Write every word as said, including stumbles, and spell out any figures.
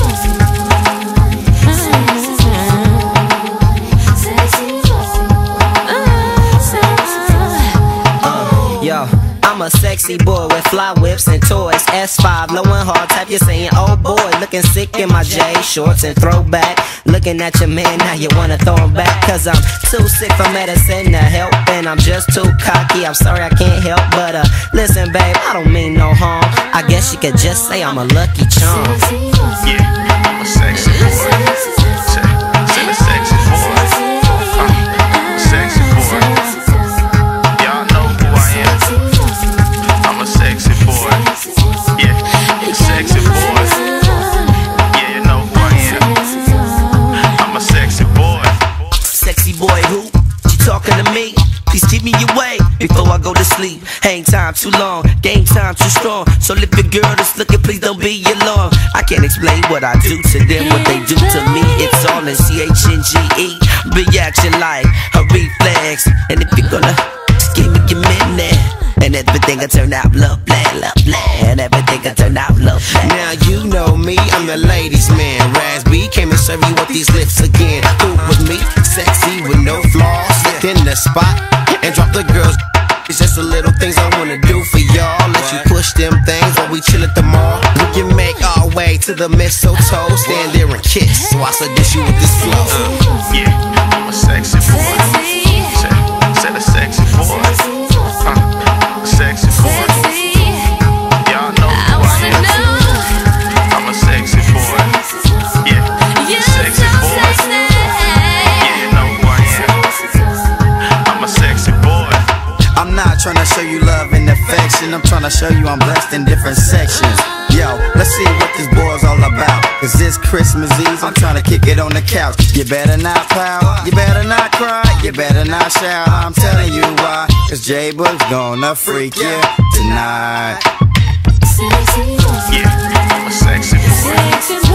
Yo, I'm a sexy boy with fly whips and toys. S five, low and hard type, you're saying, oh boy. Looking sick in my J shorts and throwback. Looking at your man, now you wanna throw him back. Cause I'm too sick for medicine to help, and I'm just too cocky, I'm sorry I can't help. But uh, listen babe, I don't mean no harm. I guess you could just say I'm a lucky charm. Yeah, I'm a sexy boy. Say, say the sexy boy. Uh, sexy boy. Y'all know who I am. I'm a sexy boy. Yeah, sexy boy. Yeah, you know who I am. I'm a sexy boy. Sexy boy who? You talking to me? Please keep me away before I go to sleep. Hang time too long, game time too strong. So if your girl is looking, please don't be alarmed. I can't explain what I do to them, what they do to me. It's all in C H N G E. Reaction like a reflex. And if you're gonna give me a minute, and everything will turn out love, blah, love, blah. And everything will turn out love, blah. Now you know me, I'm the ladies man. Raz B came to serve you with these lips again. Food with me, sexy with no flaws. In the spot and drop the girls. It's just the little things I wanna do for y'all. Let you push them things while we chill at the mall. We can make our way to the mistletoe. Stand there and kiss, so I seduce you with this flow. Uh, yeah, I'm a sexy boy. Say, say the sexy boy. Uh, sexy boy. Y'all know who I am. I'm a sexy boy. Yeah, sexy boy. Yeah, you know who I am. I'm a sexy boy. I'm not trying to show you love and affection, I'm trying to show you I'm blessed in different sections. Yo, let's see what this boy's all about. Cause this Christmas Eve, I'm trying to kick it on the couch. You better not pout, you better not cry, you better not shout. I'm telling you why, cause J-Boog's gonna freak you tonight. Yeah, I'm a sexy boy.